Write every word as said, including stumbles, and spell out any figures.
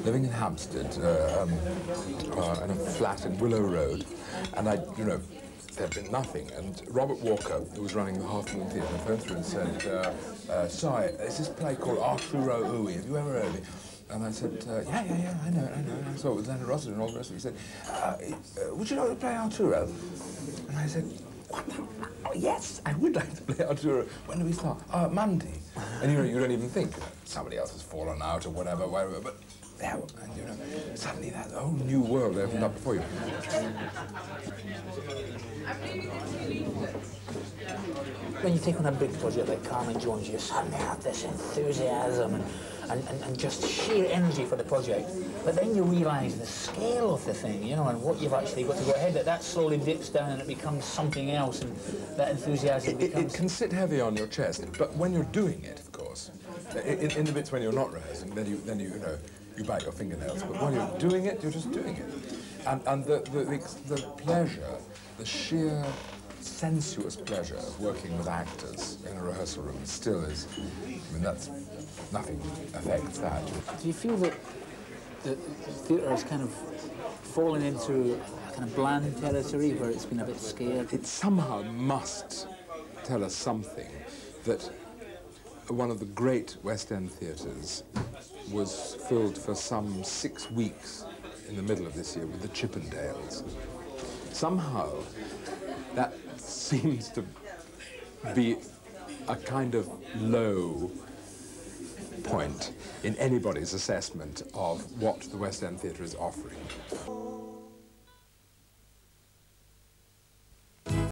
living in Hampstead, uh, um, uh, in a flat in Willow Road, and I, you know, there'd been nothing. And Robert Walker, who was running the Half Moon Theatre, phoned through and said, uh, uh, "Sorry, there's this play called Arturo Ui. Have you ever heard of it?" And I said, uh, yeah, yeah, yeah, I know, I know. I saw it with Leonard Rossiter and all the rest of it. He said, uh, uh, would you like to play Arturo? And I said, what the? Oh, yes, I would like to play Arturo. When do we start? Uh, Monday. And you know, you don't even think somebody else has fallen out or whatever, whatever, but there, and you know, suddenly that whole new world opened yeah. up before you. When you take on a big project like Carmen Jones, you suddenly have this enthusiasm and, and, and, and just sheer energy for the project. But then you realise the scale of the thing, you know, and what you've actually got to go ahead, that that slowly dips down and it becomes something else, and that enthusiasm it, becomes... It can sit heavy on your chest, but when you're doing it, of course, in, in the bits when you're not rehearsing, then you, then you, you know, you bite your fingernails, but when you're doing it, you're just doing it. And, and the, the, the, the pleasure, the sheer sensuous pleasure of working with actors in a rehearsal room still is, I mean, that's, nothing affects that. Do you feel that the theatre has kind of fallen into a kind of bland territory where it's been a bit scared? It somehow must tell us something, that one of the great West End theatres was filled for some six weeks in the middle of this year with the Chippendales. Somehow, that seems to be a kind of low point in anybody's assessment of what the West End Theatre is offering.